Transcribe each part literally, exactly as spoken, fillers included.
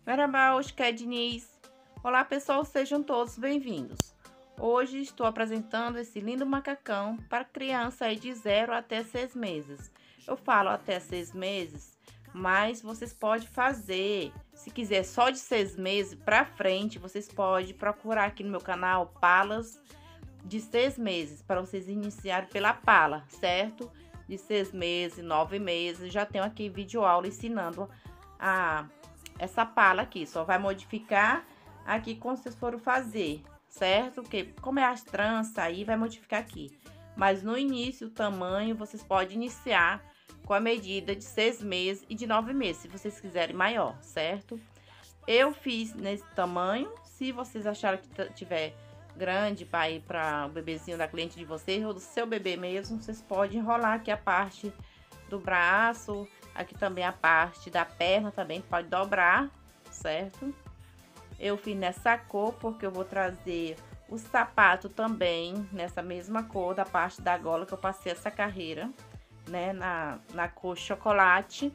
Merhaba, hoje que é Diniz. Olá pessoal, sejam todos bem-vindos. Hoje estou apresentando esse lindo macacão para criança aí de zero até seis meses. Eu falo até seis meses, mas vocês podem fazer, se quiser só de seis meses para frente, vocês podem procurar aqui no meu canal Palas de seis meses, para vocês iniciarem pela pala, certo? De seis meses, nove meses, já tenho aqui vídeo aula ensinando a essa pala aqui. Só vai modificar aqui como vocês foram fazer, certo? Porque como é as tranças aí, vai modificar aqui. Mas no início, o tamanho, vocês podem iniciar com a medida de seis meses e de nove meses, se vocês quiserem maior, certo? Eu fiz nesse tamanho. Se vocês acharem que tiver grande para ir para o bebezinho da cliente de vocês ou do seu bebê mesmo, vocês podem enrolar aqui a parte do braço, aqui também a parte da perna também pode dobrar, certo? Eu fiz nessa cor porque eu vou trazer o sapato também nessa mesma cor da parte da gola, que eu passei essa carreira, né, na, na cor chocolate.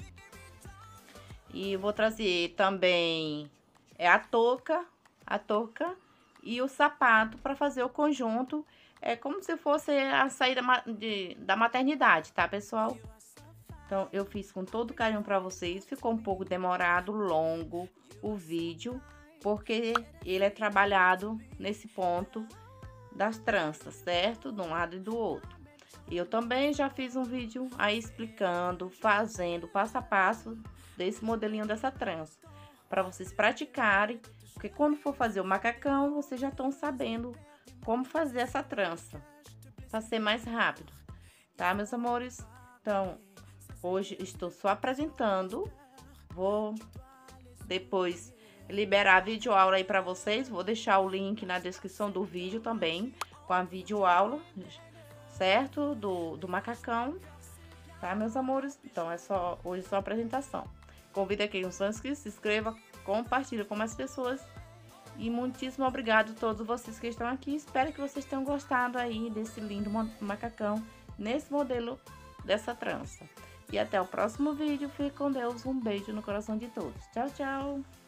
E vou trazer também é a touca, a touca e o sapato para fazer o conjunto. É como se fosse a saída de, da maternidade, tá, pessoal? Então, eu fiz com todo carinho para vocês. Ficou um pouco demorado, longo o vídeo, porque ele é trabalhado nesse ponto das tranças, certo? De um lado e do outro. E eu também já fiz um vídeo aí explicando, fazendo passo a passo desse modelinho dessa trança, para vocês praticarem, porque quando for fazer o macacão, vocês já estão sabendo como fazer essa trança, para ser mais rápido, tá, meus amores? Então, hoje estou só apresentando, vou depois liberar a videoaula aí para vocês, vou deixar o link na descrição do vídeo também, com a videoaula, certo? Do, do macacão, tá, meus amores? Então, é só, hoje é só a apresentação. Convido aqui os inscritos, se inscreva, compartilhe com mais pessoas. E muitíssimo obrigado a todos vocês que estão aqui. Espero que vocês tenham gostado aí desse lindo macacão, nesse modelo dessa trança. E até o próximo vídeo. Fique com Deus. Um beijo no coração de todos. Tchau, tchau.